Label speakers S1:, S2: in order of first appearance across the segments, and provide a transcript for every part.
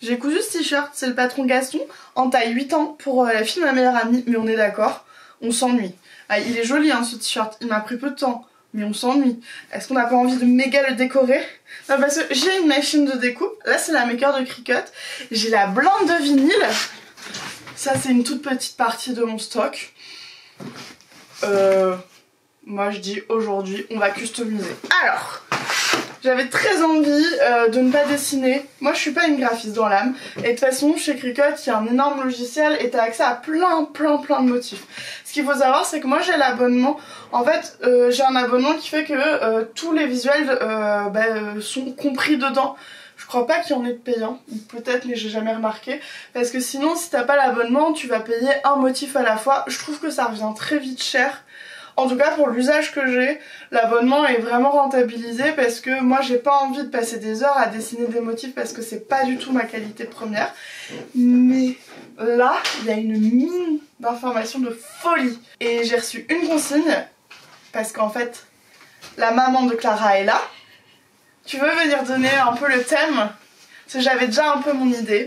S1: J'ai cousu ce t-shirt, c'est le patron Gaston, en taille 8 ans pour la fille de ma meilleure amie, mais on est d'accord, on s'ennuie. Ah, il est joli hein, ce t-shirt, il m'a pris peu de temps, mais on s'ennuie. Est-ce qu'on n'a pas envie de méga le décorer? Non, parce que j'ai une machine de découpe, là c'est la Maker de Cricut, j'ai la blinde de vinyle, ça c'est une toute petite partie de mon stock. Moi je dis aujourd'hui on va customiser. Alors, j'avais très envie de ne pas dessiner. Moi je suis pas une graphiste dans l'âme. Et de toute façon chez Cricut il y a un énorme logiciel et t'as accès à plein de motifs. Ce qu'il faut savoir c'est que moi j'ai l'abonnement. En fait j'ai un abonnement qui fait que tous les visuels sont compris dedans. Je crois pas qu'il y en ait de payant, peut-être mais j'ai jamais remarqué. Parce que sinon si t'as pas l'abonnement tu vas payer un motif à la fois. Je trouve que ça revient très vite cher. En tout cas pour l'usage que j'ai, l'abonnement est vraiment rentabilisé parce que moi j'ai pas envie de passer des heures à dessiner des motifs parce que c'est pas du tout ma qualité première. Mais là, il y a une mine d'informations de folie. Et j'ai reçu une consigne parce qu'en fait, la maman de Clara est là. Tu veux venir donner un peu le thème? Parce que j'avais déjà un peu mon idée.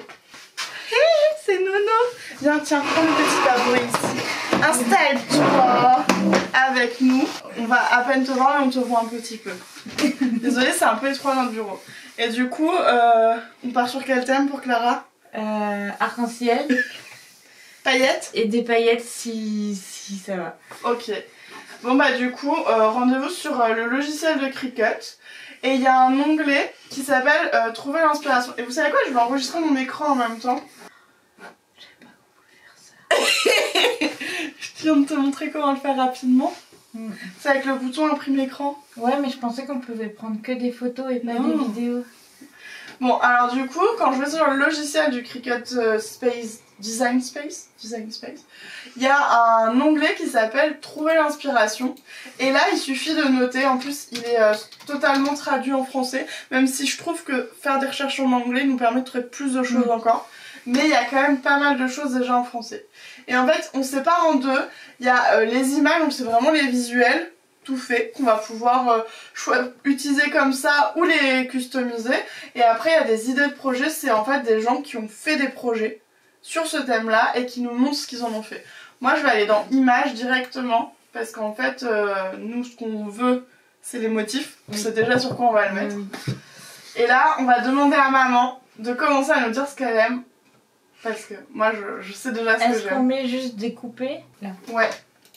S1: Hey, c'est Nono! Viens, tiens, prends le petit tabouret ici. Installe-toi avec nous. On va à peine te voir mais on te voit un petit peu. Désolée, c'est un peu étroit dans le bureau. Et du coup, on part sur quel thème pour Clara?
S2: Arc-en-ciel.
S1: Paillettes?
S2: Et des paillettes si ça va.
S1: Ok. Bon bah du coup, rendez-vous sur le logiciel de Cricut. Et il y a un onglet qui s'appelle Trouver l'inspiration. Et vous savez quoi? Je vais enregistrer mon écran en même temps.
S2: Je savais pas qu'on pouvait faire ça.
S1: Je viens de te montrer comment le faire rapidement. C'est avec le bouton imprime écran.
S2: Ouais, mais je pensais qu'on pouvait prendre que des photos et pas des vidéos.
S1: Bon, alors du coup, quand je vais sur le logiciel du Cricut Design Space, il y a un onglet qui s'appelle Trouver l'inspiration. Et là, il suffit de noter. En plus, il est totalement traduit en français. Même si je trouve que faire des recherches en anglais nous permet de trouver plus de choses encore. Mais il y a quand même pas mal de choses déjà en français. Et en fait, on sépare en deux. Il y a les images, donc c'est vraiment les visuels, tout fait, qu'on va pouvoir utiliser comme ça ou les customiser. Et après, il y a des idées de projets. C'est en fait des gens qui ont fait des projets sur ce thème-là et qui nous montrent ce qu'ils en ont fait. Moi, je vais aller dans images directement parce qu'en fait, nous, ce qu'on veut, c'est les motifs. On sait déjà sur quoi on va le mettre. Et là, on va demander à maman de commencer à nous dire ce qu'elle aime. Parce que moi je sais déjà ce que j'aime.
S2: Est-ce qu'on met juste découpé là?
S1: Ouais.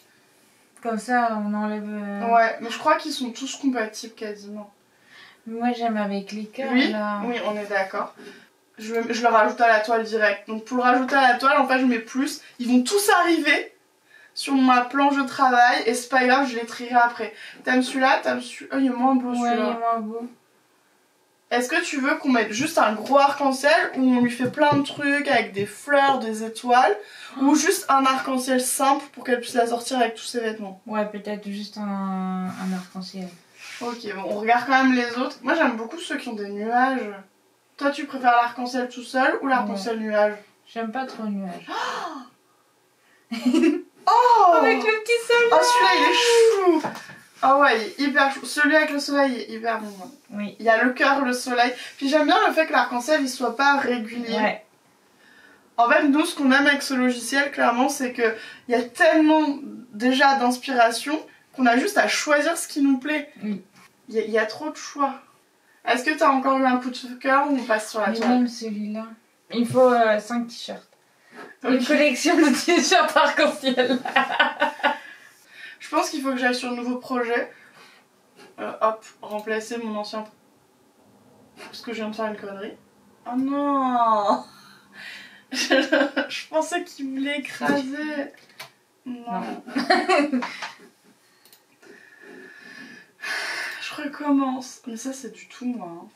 S2: Comme ça on enlève...
S1: Ouais, mais je crois qu'ils sont tous compatibles quasiment.
S2: Moi j'aime avec les cœurs là.
S1: Oui, on est d'accord. Je le rajoute à la toile direct. Donc pour le rajouter à la toile, en fait je mets plus. Ils vont tous arriver sur ma planche de travail et c'est pas grave, je les trierai après. T'aimes celui-là? T'aimes celui-là? Oh, il est moins beau celui-là.
S2: Ouais, il est moins beau.
S1: Est-ce que tu veux qu'on mette juste un gros arc-en-ciel où on lui fait plein de trucs avec des fleurs, des étoiles, ou juste un arc-en-ciel simple pour qu'elle puisse la sortir avec tous ses vêtements?
S2: Ouais, peut-être juste un arc-en-ciel.
S1: Ok, bon, on regarde quand même les autres. Moi j'aime beaucoup ceux qui ont des nuages. Toi tu préfères l'arc-en-ciel tout seul ou l'arc-en-ciel nuage?
S2: J'aime pas trop le nuage.
S1: Oh,
S2: avec le petit soleil.
S1: Oh celui-là il est chou. Ah ouais, il est hyper chou. Celui avec le soleil est hyper mignon.
S2: Oui.
S1: Il y a le cœur, le soleil. Puis j'aime bien le fait que l'arc-en-ciel il soit pas régulier.
S2: Ouais.
S1: En fait, nous, ce qu'on aime avec ce logiciel, clairement, c'est qu'il y a tellement déjà d'inspiration qu'on a juste à choisir ce qui nous plaît.
S2: Oui.
S1: Il y a trop de choix. Est-ce que t'as encore eu un coup de cœur ou on passe sur la toile?
S2: Même celui-là. Il faut 5 t-shirts. Okay. Une collection de t-shirts arc-en-ciel.
S1: Je pense qu'il faut que j'aille sur un nouveau projet. Hop, remplacer mon ancien... Parce que je viens de faire une connerie. Oh non. Je pensais qu'il me l'écrasait. Non. Je recommence. Mais ça c'est du tout moi. Hein.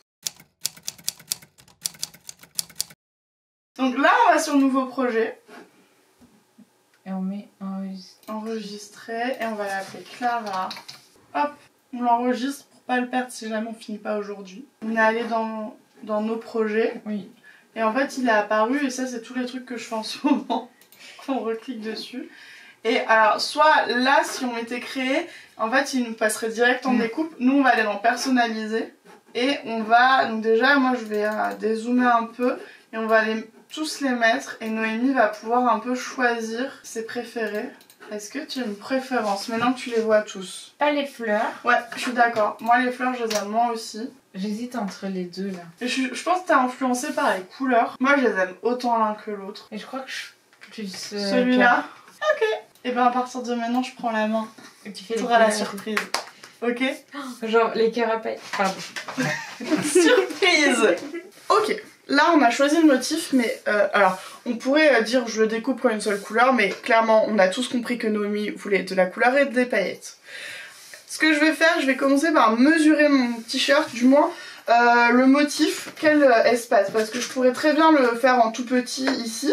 S1: Donc là on va sur le nouveau projet.
S2: Et on met
S1: enregistrer. Et on va l'appeler Clara. Hop, on l'enregistre pour pas le perdre si jamais on finit pas aujourd'hui. On est allé dans nos projets.
S2: Oui.
S1: Et en fait il est apparu et ça c'est tous les trucs que je fais en ce moment. On reclique dessus. Et alors soit là si on était créé, en fait il nous passerait direct en découpe. Nous on va aller dans personnaliser. Et on va, donc déjà moi je vais dézoomer un peu et on va tous les mettre et Noémie va pouvoir un peu choisir ses préférés. Est-ce que tu as une préférence maintenant que tu les vois tous?
S2: Pas les fleurs.
S1: Ouais, je suis d'accord. Moi les fleurs je les aime moins aussi.
S2: J'hésite entre les deux là.
S1: Et je pense que t'es influencée par les couleurs. Moi je les aime autant l'un que l'autre.
S2: Et je crois que je plus
S1: celui-là. Ok. Et ben à partir de maintenant je prends la main.
S2: Et tu fais
S1: tu auras la surprise. Ok.
S2: Genre les cœurs à paille. Pardon.
S1: Surprise. Ok. Là on a choisi le motif mais alors on pourrait dire je le découpe comme une seule couleur mais clairement on a tous compris que Noémie voulait de la couleur et des paillettes. Ce que je vais faire, je vais commencer par mesurer mon t-shirt, du moins le motif, quel espace, parce que je pourrais très bien le faire en tout petit ici,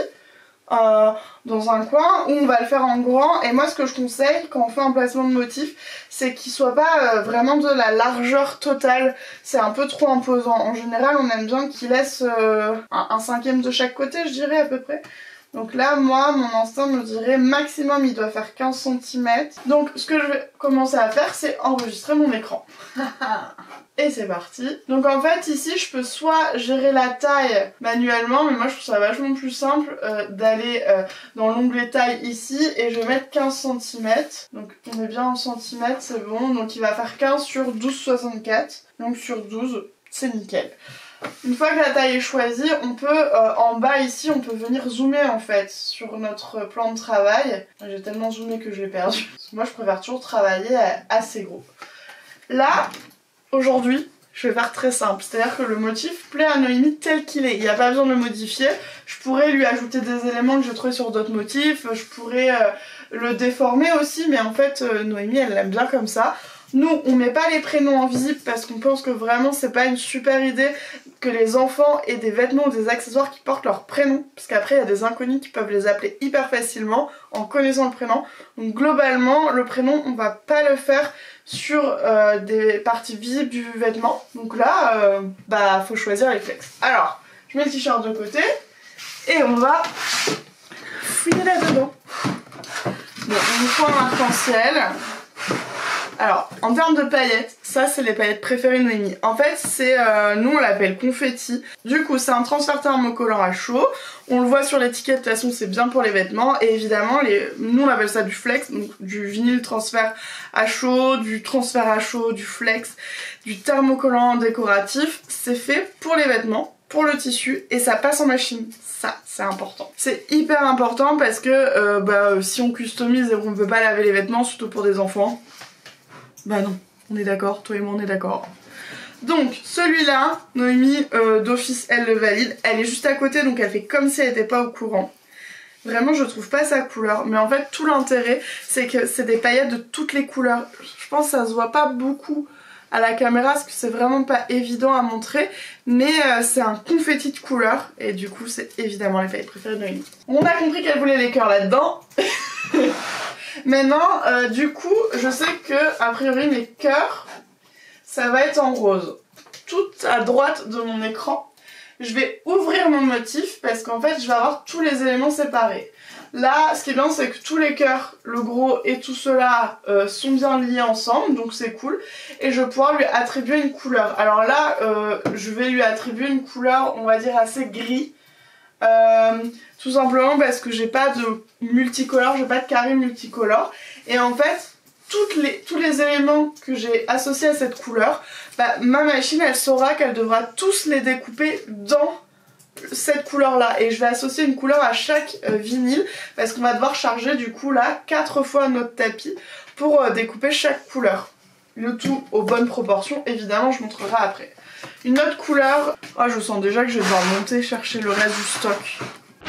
S1: dans un coin, ou on va le faire en grand, et moi ce que je conseille quand on fait un placement de motif, c'est qu'il soit pas vraiment de la largeur totale, c'est un peu trop imposant. En général on aime bien qu'il laisse un cinquième de chaque côté, je dirais à peu près. Donc là, moi, mon instinct me dirait maximum, il doit faire 15 cm. Donc ce que je vais commencer à faire, c'est enregistrer mon écran. Et c'est parti. Donc en fait, ici, je peux soit gérer la taille manuellement, mais moi je trouve ça vachement plus simple d'aller dans l'onglet taille ici, et je vais mettre 15 cm. Donc on est bien en centimètres, c'est bon. Donc il va faire 15 sur 12,64. Donc sur 12, c'est nickel. Une fois que la taille est choisie, on peut, en bas ici, on peut venir zoomer en fait sur notre plan de travail. J'ai tellement zoomé que je l'ai perdu. Parce que moi je préfère toujours travailler assez gros. Là, aujourd'hui, je vais faire très simple. C'est-à-dire que le motif plaît à Noémie tel qu'il est. Il n'y a pas besoin de le modifier. Je pourrais lui ajouter des éléments que j'ai trouvés sur d'autres motifs. Je pourrais le déformer aussi, mais en fait, Noémie, elle l'aime bien comme ça. Nous, on met pas les prénoms en visible parce qu'on pense que vraiment c'est pas une super idée que les enfants aient des vêtements ou des accessoires qui portent leur prénom. Parce qu'après, il y a des inconnus qui peuvent les appeler hyper facilement en connaissant le prénom. Donc globalement, le prénom, on va pas le faire sur des parties visibles du vêtement. Donc là, faut choisir les flexes. Alors, je mets le t-shirt de côté et on va fouiller là-dedans. Bon, on nous prend un arc-en-ciel. Alors, en termes de paillettes, ça c'est les paillettes préférées de Noémie. En fait, c'est, nous on l'appelle confetti. Du coup, c'est un transfert thermocollant à chaud. On le voit sur l'étiquette, de toute façon c'est bien pour les vêtements. Et évidemment, nous on appelle ça du flex, donc du vinyle transfert à chaud, du transfert à chaud, du flex, du thermocollant décoratif. C'est fait pour les vêtements, pour le tissu, et ça passe en machine. Ça, c'est important. C'est hyper important parce que si on customise et qu'on ne veut pas laver les vêtements, surtout pour des enfants, bah non, on est d'accord, toi et moi on est d'accord. Donc celui-là, Noémie d'office elle le valide, elle est juste à côté donc elle fait comme si elle n'était pas au courant. Vraiment je trouve pas sa couleur, mais en fait tout l'intérêt c'est que c'est des paillettes de toutes les couleurs. Je pense que ça se voit pas beaucoup à la caméra parce que c'est vraiment pas évident à montrer, mais c'est un confetti de couleurs et du coup c'est évidemment les paillettes préférées de Noémie. On a compris qu'elle voulait les cœurs là-dedans. Maintenant, du coup, je sais que a priori mes cœurs, ça va être en rose. Tout à droite de mon écran, je vais ouvrir mon motif parce qu'en fait, je vais avoir tous les éléments séparés. Là, ce qui est bien, c'est que tous les cœurs, le gros et tout cela, sont bien liés ensemble, donc c'est cool. Et je vais pouvoir lui attribuer une couleur. Alors là, je vais lui attribuer une couleur, on va dire, assez gris. Tout simplement parce que j'ai pas de multicolore, j'ai pas de carré multicolore. Et en fait, tous les éléments que j'ai associés à cette couleur, ma machine elle saura qu'elle devra tous les découper dans cette couleur là. Et je vais associer une couleur à chaque vinyle parce qu'on va devoir charger du coup là 4 fois notre tapis pour découper chaque couleur. Le tout aux bonnes proportions, évidemment je montrerai après. Une autre couleur, oh, je sens déjà que je vais devoir monter chercher le reste du stock.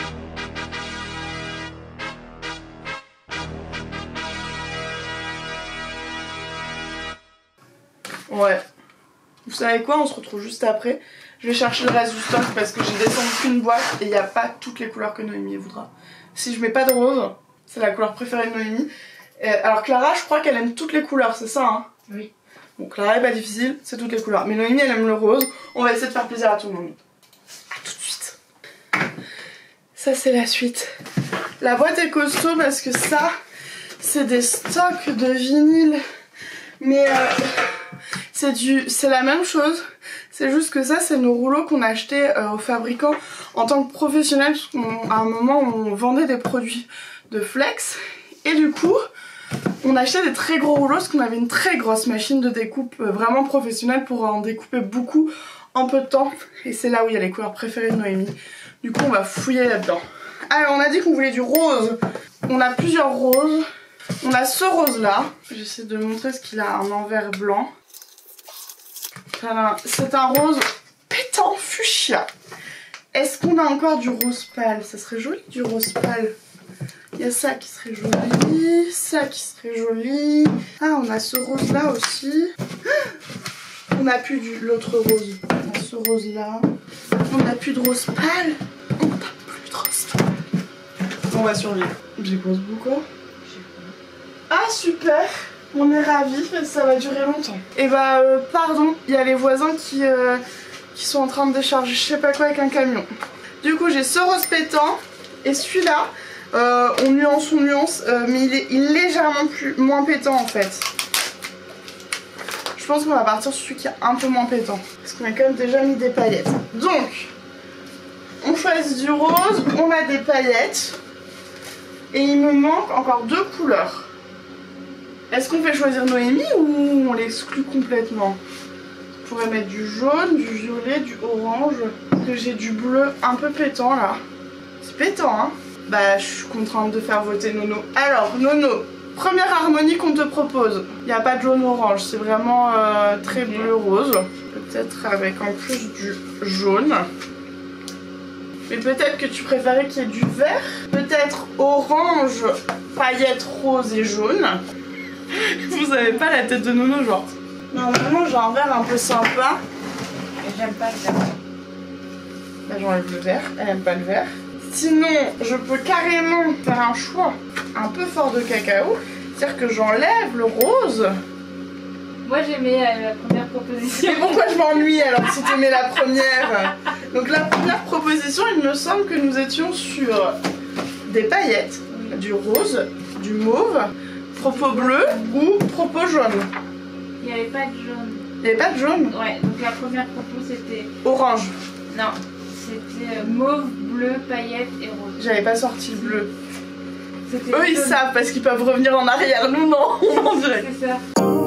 S1: Ouais. Vous savez quoi, on se retrouve juste après. Je vais chercher le reste du stock parce que j'ai descendu qu'une boîte et il n'y a pas toutes les couleurs que Noémie voudra. Si je mets pas de rose, c'est la couleur préférée de Noémie. Alors Clara, je crois qu'elle aime toutes les couleurs, c'est ça hein?
S2: Oui.
S1: Bon, Clara est pas difficile, c'est toutes les couleurs. Mais Noémie, elle aime le rose. On va essayer de faire plaisir à tout le monde. A tout de suite. Ça, c'est la suite. La boîte est costaud parce que ça, c'est des stocks de vinyle. Mais c'est la même chose. C'est juste que ça, c'est nos rouleaux qu'on a achetés au fabricant en tant que professionnel. À un moment, on vendait des produits de flex. Et du coup, on achetait des très gros rouleaux parce qu'on avait une très grosse machine de découpe vraiment professionnelle pour en découper beaucoup en peu de temps. Et c'est là où il y a les couleurs préférées de Noémie. Du coup, on va fouiller là-dedans. Alors, on a dit qu'on voulait du rose. On a plusieurs roses. On a ce rose-là. J'essaie de montrer ce qu'il a un envers blanc. Voilà, c'est un rose pétant fuchsia. Est-ce qu'on a encore du rose pâle? Ça serait joli du rose pâle. Il y a ça qui serait joli, ça qui serait joli. Ah, on a ce rose là aussi. On n'a plus l'autre rose. On a ce rose là. On n'a plus de rose pâle. On n'a plus de rose pâle. On va survivre. J'ai pose beaucoup. Ah, super. On est ravis, ça va durer longtemps. Et bah, pardon, il y a les voisins qui sont en train de décharger je sais pas quoi avec un camion. Du coup, j'ai ce rose pétant et celui-là. On nuance, mais il est légèrement moins pétant en fait. Je pense qu'on va partir sur celui qui est un peu moins pétant. Parce qu'on a quand même déjà mis des paillettes. Donc, on choisit du rose, on a des paillettes. Et il me manque encore 2 couleurs. Est-ce qu'on fait choisir Noémie ou on l'exclut complètement? Je pourrais mettre du jaune, du violet, du orange. Parce que j'ai du bleu un peu pétant là. C'est pétant hein. Bah je suis contrainte de faire voter Nono. Alors Nono, première harmonie qu'on te propose. Il n'y a pas de jaune orange, c'est vraiment très bleu rose. Peut-être avec en plus du jaune. Mais peut-être que tu préférais qu'il y ait du vert. Peut-être orange, paillettes rose et jaune. Vous avez pas la tête de Nono genre. Normalement j'ai un vert un peu sympa.
S2: Et j'aime pas le vert.
S1: Là j'enlève le vert, elle aime pas le vert. Sinon je peux carrément faire un choix un peu fort de cacao. C'est-à-dire que j'enlève le rose.
S2: Moi j'aimais la première proposition.
S1: Mais pourquoi je m'ennuie alors si tu aimais la première? Donc la première proposition, il me semble que nous étions sur des paillettes, du rose, du mauve, propos bleu ou propos jaune.
S2: Il n'y avait pas de jaune.
S1: Il n'y avait pas de jaune?
S2: Ouais, donc la première propos c'était...
S1: Orange.
S2: Non, c'était mauve, bleu, paillettes et rose.
S1: J'avais pas sorti le bleu.
S2: Eux
S1: ils savent parce qu'ils peuvent revenir en arrière, nous non, on en dirait.
S2: C'est ça.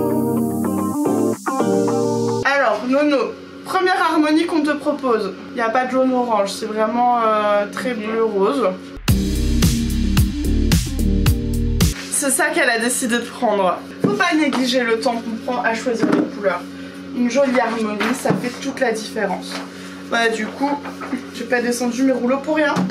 S1: Alors Nono, première harmonie qu'on te propose. Il n'y a pas de jaune orange, c'est vraiment très bleu rose. C'est ça qu'elle a décidé de prendre. Faut pas négliger le temps qu'on prend à choisir les couleurs. Une jolie harmonie, ça fait toute la différence. Voilà, du coup, j'ai pas descendu mes rouleaux pour rien.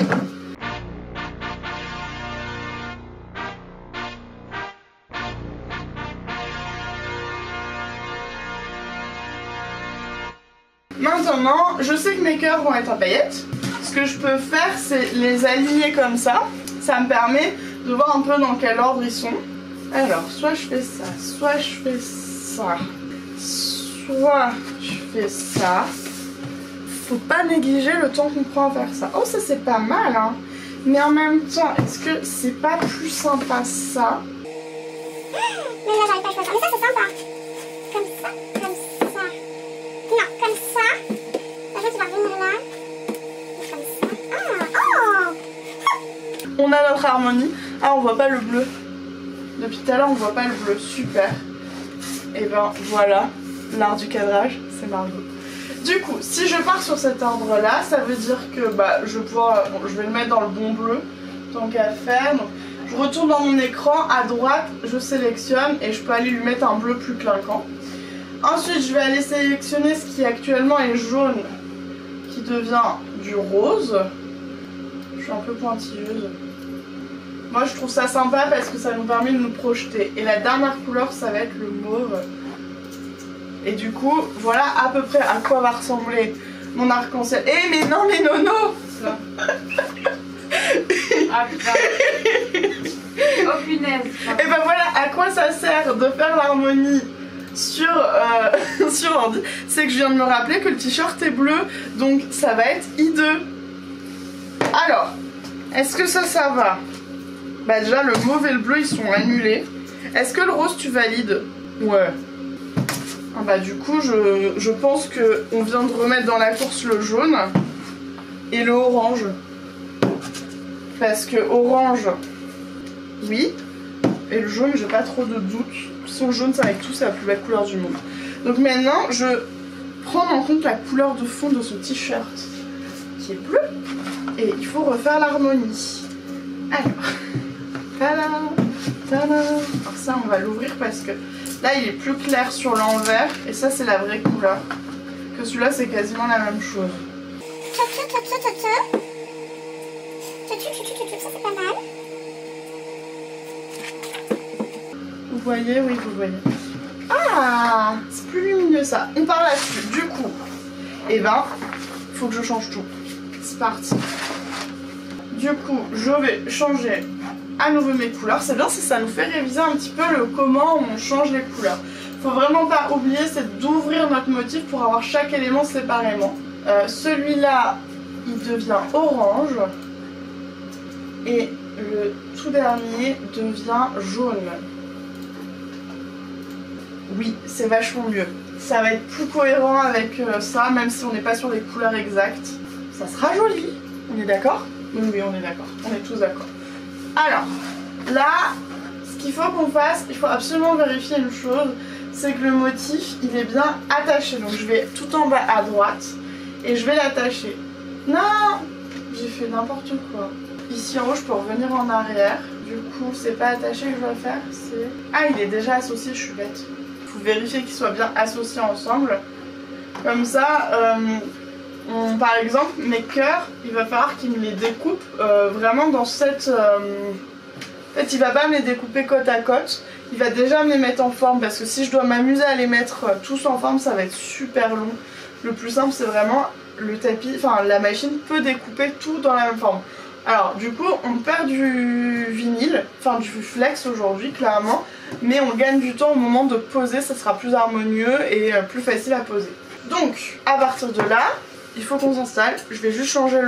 S1: Maintenant, je sais que mes cœurs vont être en paillettes. Ce que je peux faire, c'est les aligner comme ça. Ça me permet de voir un peu dans quel ordre ils sont. Alors, soit je fais ça, soit je fais ça, soit je fais ça. Faut pas négliger le temps qu'on prend à faire ça. Oh, ça c'est pas mal, hein. Mais en même temps, est-ce que c'est pas plus sympa ça?
S3: Mais là, j'arrive pas à choisir. Mais ça, c'est sympa. Comme ça, comme ça. Non, comme ça. La chose, tu vas venir là. Et comme ça. Ah, oh!
S1: On a notre harmonie. Ah, on voit pas le bleu. Depuis tout à l'heure, on voit pas le bleu. Super. Et ben voilà, l'art du cadrage, c'est Margot. Du coup, si je pars sur cet ordre-là, ça veut dire que bah, je vais le mettre dans le bon bleu, tant qu'à faire. Donc, je retourne dans mon écran, à droite, je sélectionne et je peux aller lui mettre un bleu plus clinquant. Ensuite, je vais aller sélectionner ce qui actuellement est jaune, qui devient du rose. Je suis un peu pointilleuse. Moi, je trouve ça sympa parce que ça nous permet de nous projeter. Et la dernière couleur, ça va être le mauve. Et du coup, voilà à peu près à quoi va ressembler mon arc-en-ciel. Eh mais non, mais Nono!
S2: Ah putain. Oh punaise.
S1: Et ben voilà à quoi ça sert de faire l'harmonie sur ordi. C'est que je viens de me rappeler que le t-shirt est bleu, donc ça va être hideux. Alors, est-ce que ça va? Bah déjà le mauve et le bleu ils sont annulés. Est-ce que le rose tu valides? Ouais. Ah bah du coup je pense qu'on vient de remettre dans la course le jaune et le orange. Parce que orange, oui, et le jaune j'ai pas trop de doute. Si le jaune c'est avec tout, c'est la plus belle couleur du monde. Donc maintenant je prends en compte la couleur de fond de ce t-shirt qui est bleu et il faut refaire l'harmonie. Alors, tada, tada. Alors ça on va l'ouvrir parce que là il est plus clair sur l'envers et ça c'est la vraie couleur. Que celui-là c'est quasiment la même chose.
S3: Ça c'est pas mal.
S1: Vous voyez, oui vous voyez. Ah, c'est plus lumineux ça. On part là-dessus. Du coup, eh ben, faut que je change tout. C'est parti. Du coup, je vais changer à nouveau mes couleurs. C'est bien si ça nous fait réviser un petit peu le comment on change les couleurs. Faut vraiment pas oublier, c'est d'ouvrir notre motif pour avoir chaque élément séparément. Celui-là, il devient orange. Et le tout dernier devient jaune. Oui, c'est vachement mieux. Ça va être plus cohérent avec ça, même si on n'est pas sur les couleurs exactes. Ça sera joli. On est d'accord? Oui, on est d'accord. On est tous d'accord. Alors, là, ce qu'il faut qu'on fasse, il faut absolument vérifier une chose, c'est que le motif, il est bien attaché. Donc je vais tout en bas à droite et je vais l'attacher. Non! J'ai fait n'importe quoi. Ici en haut, je peux revenir en arrière. Du coup, c'est pas attaché que je dois faire, c'est... Ah, il est déjà associé, je suis bête. Il faut vérifier qu'ils soient bien associés ensemble. Comme ça, par exemple, mes cœurs, il va falloir qu'il me les découpe vraiment dans cette... En fait, il va pas me les découper côte à côte. Il va déjà me les mettre en forme parce que si je dois m'amuser à les mettre tous en forme, ça va être super long. Le plus simple, c'est vraiment le tapis, enfin la machine peut découper tout dans la même forme. Alors du coup on perd du vinyle, enfin du flex aujourd'hui clairement, mais on gagne du temps au moment de poser, ça sera plus harmonieux et plus facile à poser. Donc à partir de là, il faut qu'on s'installe, je vais juste changer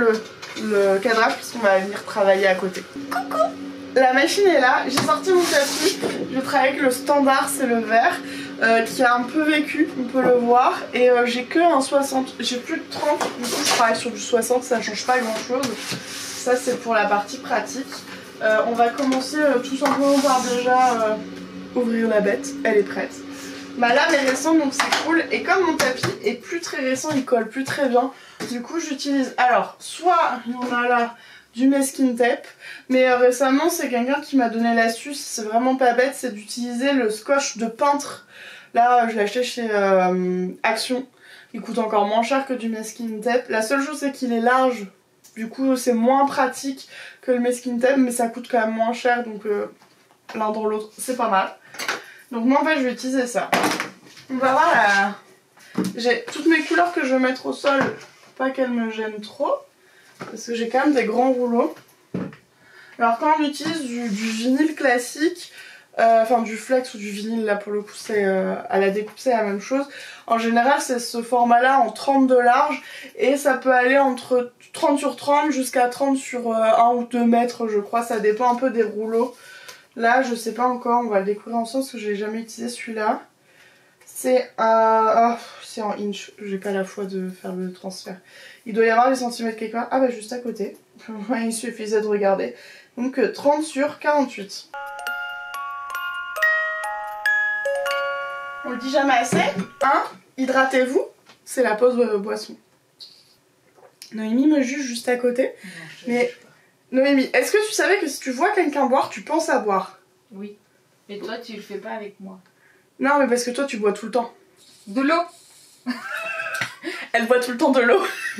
S1: le cadrage puisqu'on va venir travailler à côté. Coucou! La machine est là, j'ai sorti mon tapis, je travaille avec le standard, c'est le vert, qui a un peu vécu, on peut le voir, et j'ai que un 60, j'ai plus de 30, du coup je travaille sur du 60, ça change pas grand chose. Ça c'est pour la partie pratique. On va commencer tout simplement par déjà ouvrir la bête, elle est prête. Ma lame est récente donc c'est cool, et comme mon tapis est plus très récent, il colle plus très bien, du coup j'utilise, alors soit il y en a là du masking tape, mais récemment c'est quelqu'un qui m'a donné l'astuce, c'est vraiment pas bête, c'est d'utiliser le scotch de peintre. Là je l'ai acheté chez Action, il coûte encore moins cher que du masking tape. La seule chose c'est qu'il est large, du coup c'est moins pratique que le masking tape, mais ça coûte quand même moins cher, donc l'un dans l'autre c'est pas mal. Donc moi en fait je vais utiliser ça. On va voir la... J'ai toutes mes couleurs que je vais mettre au sol, pas qu'elles me gênent trop. Parce que j'ai quand même des grands rouleaux. Alors quand on utilise du vinyle classique, enfin du flex ou du vinyle là pour le coup c'est à la découpe c'est la même chose. En général c'est ce format là en 30 de large et ça peut aller entre 30 sur 30 jusqu'à 30 sur 1 ou 2 mètres je crois, ça dépend un peu des rouleaux. Là je sais pas encore, on va le découvrir ensemble parce que j'ai jamais utilisé celui-là. C'est un... Oh, c'est en inch, j'ai pas la foi de faire le transfert. Il doit y avoir des centimètres quelque part. Ah bah juste à côté. Il suffisait de regarder. Donc 30 sur 48. On le dit jamais assez. 1. Hydratez-vous. C'est la pause boisson. Noémie me juge juste à côté.
S2: Non,
S1: mais Noémie, est-ce que tu savais que si tu vois quelqu'un boire, tu penses à boire?
S2: Oui. Mais toi tu le fais pas avec moi.
S1: Non mais parce que toi tu bois tout le temps.
S2: De l'eau.
S1: Elle boit tout le temps de l'eau.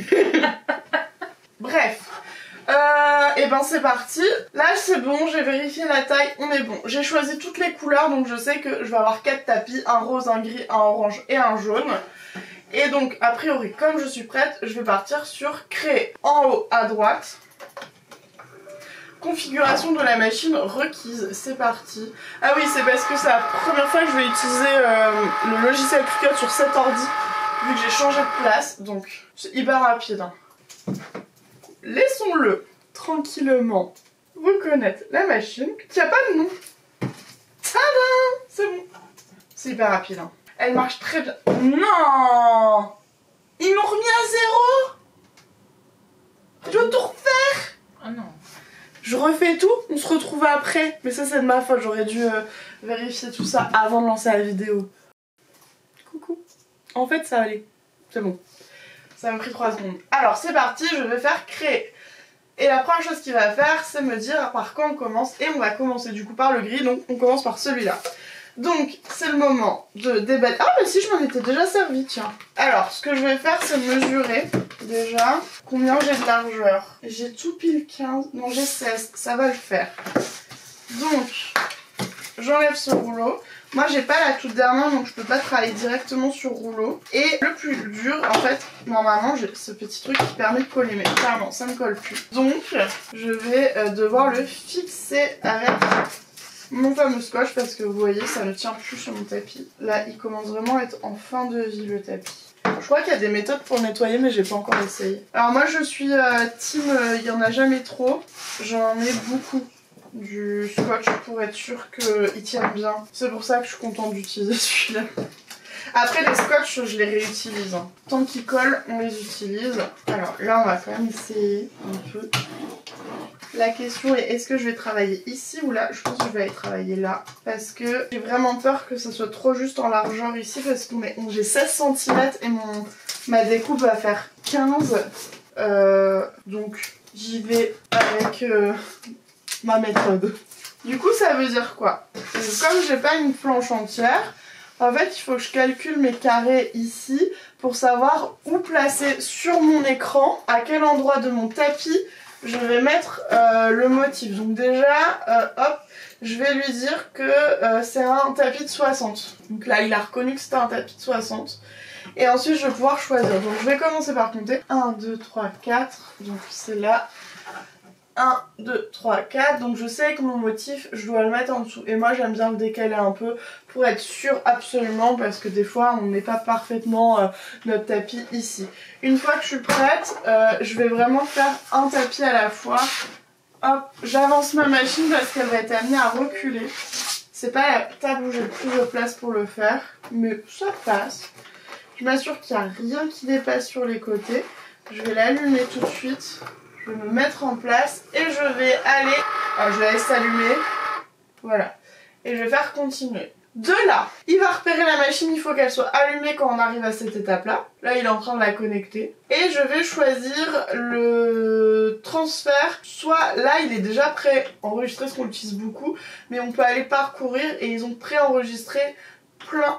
S1: Bref. Et ben c'est parti. Là c'est bon, j'ai vérifié la taille, on est bon. J'ai choisi toutes les couleurs, donc je sais que je vais avoir 4 tapis, un rose, un gris, un orange et un jaune. Et donc a priori comme je suis prête, je vais partir sur créer. En haut à droite. Configuration de la machine requise, c'est parti. Ah oui, c'est parce que c'est la première fois que je vais utiliser le logiciel Cricut sur cet ordi, vu que j'ai changé de place, donc c'est hyper rapide. Hein. Laissons-le tranquillement reconnaître la machine qui a pas de nom. Tadam! C'est bon. C'est hyper rapide. Hein. Elle marche très bien. Non! Ils m'ont remis à 0! Je dois tout refaire!
S2: Ah non.
S1: Je refais tout, on se retrouve après. Mais ça c'est de ma faute, j'aurais dû vérifier tout ça avant de lancer la vidéo. Coucou. En fait ça allait. C'est bon. Ça m'a pris 3 secondes. Alors c'est parti, je vais faire créer. Et la première chose qu'il va faire, c'est me dire par quoi on commence. Et on va commencer du coup par le gris, donc on commence par celui-là. Donc c'est le moment de débattre. Ah mais si, je m'en étais déjà servi, tiens. Alors ce que je vais faire, c'est mesurer déjà combien j'ai de largeur. J'ai tout pile 15, non j'ai 16, ça va le faire. Donc j'enlève ce rouleau. Moi j'ai pas la toute dernière, donc je peux pas travailler directement sur rouleau. Et le plus dur, en fait, normalement j'ai ce petit truc qui permet de coller, mais clairement ça ne colle plus. Donc je vais devoir le fixer avec mon fameux scotch, parce que vous voyez ça ne tient plus sur mon tapis. Là il commence vraiment à être en fin de vie le tapis. Je crois qu'il y a des méthodes pour le nettoyer, mais j'ai pas encore essayé. Alors moi je suis team il y en a jamais trop. J'en ai beaucoup du scotch pour être sûr qu'il tienne bien. C'est pour ça que je suis contente d'utiliser celui-là. Après les scotch je les réutilise. Hein. Tant qu'ils collent on les utilise. Alors là on va quand même essayer un peu. La question est, est-ce que je vais travailler ici ou là? Je pense que je vais aller travailler là. Parce que j'ai vraiment peur que ça soit trop juste en largeur ici. Parce que j'ai 16 cm et ma découpe va faire 15. Donc j'y vais avec ma méthode. Du coup ça veut dire quoi? Comme j'ai pas une planche entière, en fait il faut que je calcule mes carrés ici pour savoir où placer sur mon écran, à quel endroit de mon tapis je vais mettre le motif. Donc déjà, hop, je vais lui dire que c'est un tapis de 60. Donc là, il a reconnu que c'était un tapis de 60. Et ensuite, je vais pouvoir choisir. Donc je vais commencer par compter. 1, 2, 3, 4. Donc c'est là. 1, 2, 3, 4. Donc je sais que mon motif, je dois le mettre en dessous. Et moi, j'aime bien le décaler un peu pour être sûre absolument. Parce que des fois, on met pas parfaitement notre tapis ici. Une fois que je suis prête, je vais vraiment faire un tapis à la fois. Hop, j'avance ma machine parce qu'elle va être amenée à reculer. C'est pas la table où j'ai le plus de place pour le faire. Mais ça passe. Je m'assure qu'il n'y a rien qui dépasse sur les côtés. Je vais l'allumer tout de suite. Je vais me mettre en place et je vais aller... Alors je vais laisser s'allumer. Voilà. Et je vais faire continuer. De là, il va repérer la machine, il faut qu'elle soit allumée quand on arrive à cette étape-là. Là, il est en train de la connecter. Et je vais choisir le transfert. Soit là, il est déjà pré-enregistré, parce qu'on l'utilise beaucoup. Mais on peut aller parcourir et ils ont pré-enregistré plein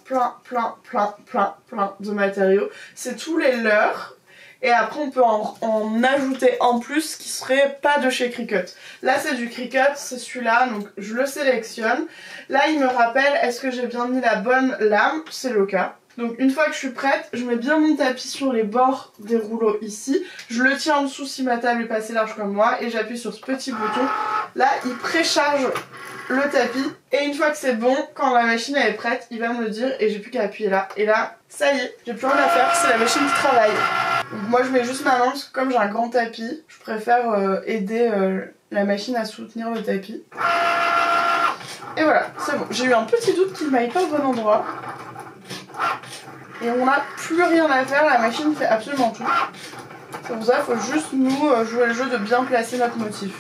S1: de matériaux. C'est tous les leurs. Et après on peut en ajouter en plus qui serait pas de chez Cricut. Là c'est du Cricut, c'est celui-là, donc je le sélectionne. Là il me rappelle est-ce que j'ai bien mis la bonne lame, c'est le cas. Donc une fois que je suis prête, je mets bien mon tapis sur les bords des rouleaux ici. Je le tiens en dessous si ma table est pas assez large comme moi et j'appuie sur ce petit bouton. Là il précharge le tapis et une fois que c'est bon, quand la machine elle est prête, il va me le dire et j'ai plus qu'à appuyer là. Et là, ça y est, j'ai plus rien à faire, c'est la machine qui travaille. Donc moi je mets juste ma main parce que comme j'ai un grand tapis, je préfère aider la machine à soutenir le tapis. Et voilà, c'est bon. J'ai eu un petit doute qu'il ne m'aille pas au bon endroit. Et on n'a plus rien à faire, la machine fait absolument tout. C'est pour ça qu'il faut juste nous jouer le jeu de bien placer notre motif.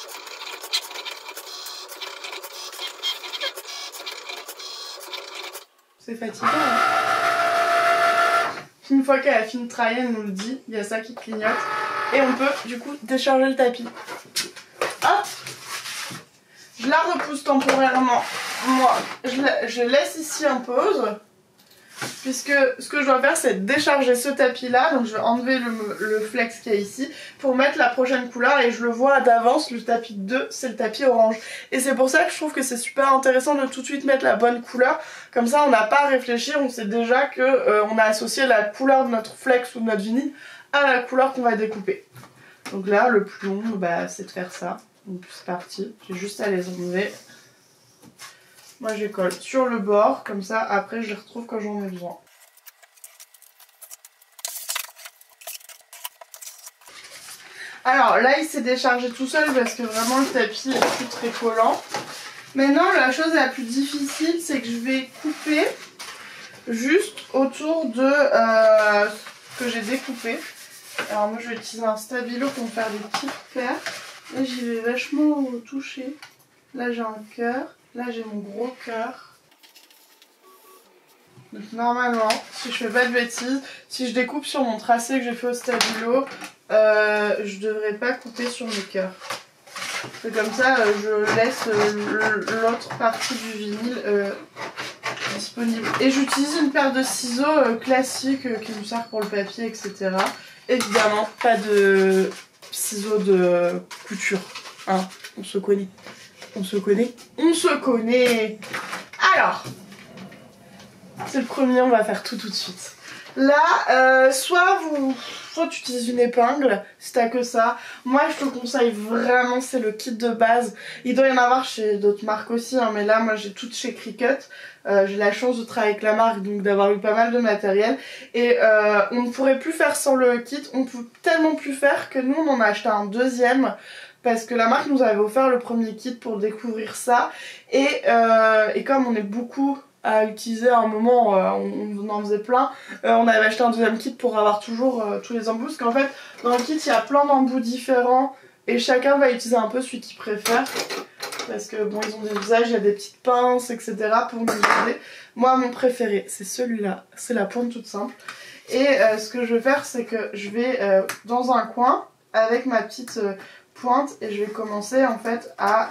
S1: C'est fatigant, hein. Une fois qu'elle a fini de travailler, elle nous le dit, il y a ça qui clignote. Et on peut du coup décharger le tapis. Hop! Je la repousse temporairement. Moi, je laisse ici en pause. Puisque ce que je dois faire, c'est décharger ce tapis là. Donc je vais enlever le flex qu'il y a ici pour mettre la prochaine couleur. Et je le vois d'avance, le tapis 2, c'est le tapis orange. Et c'est pour ça que je trouve que c'est super intéressant de tout de suite mettre la bonne couleur. Comme ça, on n'a pas à réfléchir. On sait déjà que on a associé la couleur de notre flex ou de notre vinyle à la couleur qu'on va découper. Donc là, le plus long, bah, c'est de faire ça. Donc c'est parti. J'ai juste à les enlever. Moi je les colle sur le bord, comme ça après je les retrouve quand j'en ai besoin. Alors là il s'est déchargé tout seul parce que vraiment le tapis est plus très collant. Maintenant la chose la plus difficile c'est que je vais couper juste autour de ce que j'ai découpé. Alors moi je vais utiliser un stabilo pour me faire des petites paires. Là j'y vais vachement au toucher. Là j'ai un cœur, là j'ai mon gros cœur. Donc normalement, si je fais pas de bêtises, si je découpe sur mon tracé que j'ai fait au stabilo, je devrais pas couper sur mes cœurs. C'est comme ça, je laisse l'autre partie du vinyle disponible. Et j'utilise une paire de ciseaux classiques qui me servent pour le papier, etc. Évidemment, pas de ciseaux de couture. Hein, on se connaît. On se connaît. On se connaît. Alors, c'est le premier, on va faire tout de suite. Là, soit tu utilises une épingle, si t'as que ça. Moi, je te conseille vraiment, c'est le kit de base. Il doit y en avoir chez d'autres marques aussi, hein, mais là, moi, j'ai tout chez Cricut. J'ai la chance de travailler avec la marque, donc d'avoir eu pas mal de matériel. Et on ne pourrait plus faire sans le kit. On peut tellement plus faire que nous, on en a acheté un deuxième. Parce que la marque nous avait offert le premier kit pour découvrir ça. Et comme on est beaucoup à utiliser à un moment, on en faisait plein, on avait acheté un deuxième kit pour avoir toujours tous les embouts. Parce qu'en fait, dans le kit, il y a plein d'embouts différents. Et chacun va utiliser un peu celui qu'il préfère. Parce que bon, ils ont des usages, il y a des petites pinces, etc. pour nous aider. Moi, mon préféré, c'est celui-là. C'est la pointe toute simple. Et ce que je vais faire, c'est que je vais dans un coin avec ma petite pointe et je vais commencer en fait à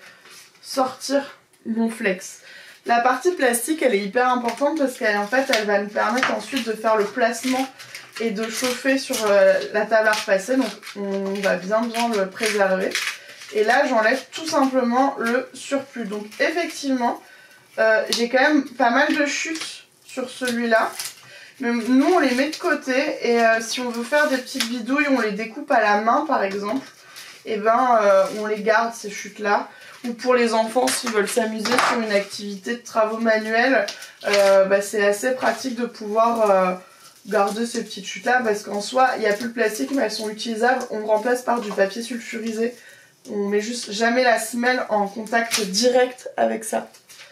S1: sortir mon flex. La partie plastique, elle est hyper importante parce qu'elle en fait, elle va nous permettre ensuite de faire le placement et de chauffer sur la table à repasser. Donc on va bien le préserver. Et là, j'enlève tout simplement le surplus. Donc effectivement, j'ai quand même pas mal de chutes sur celui-là. Mais nous, on les met de côté et si on veut faire des petites bidouilles, on les découpe à la main par exemple. Et ben on les garde ces chutes là. Ou pour les enfants s'ils veulent s'amuser sur une activité de travaux manuels, c'est assez pratique de pouvoir garder ces petites chutes là parce qu'en soi il n'y a plus de plastique mais elles sont utilisables. On remplace par du papier sulfurisé. On met juste jamais la semelle en contact direct avec ça.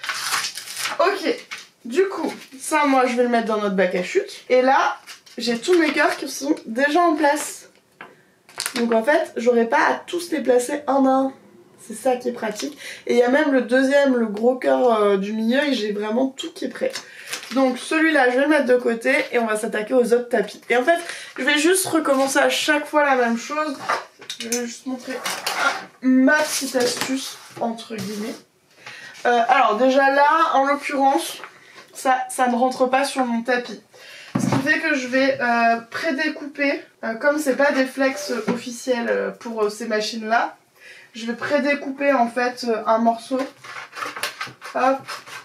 S1: Ok, du coup ça moi je vais le mettre dans notre bac à chutes. Et là j'ai tous mes cœurs qui sont déjà en place. Donc en fait, j'aurais pas à tous les placer un à un. C'est ça qui est pratique. Et il y a même le deuxième, le gros cœur du milieu, et j'ai vraiment tout qui est prêt. Donc celui-là, je vais le mettre de côté et on va s'attaquer aux autres tapis. Et en fait, je vais juste recommencer à chaque fois la même chose. Je vais juste montrer ma petite astuce, entre guillemets. Alors déjà là, en l'occurrence, ça ne rentre pas sur mon tapis. Ce qui fait que je vais prédécouper, comme c'est pas des flex officiels pour ces machines là, je vais prédécouper en fait un morceau. Hop.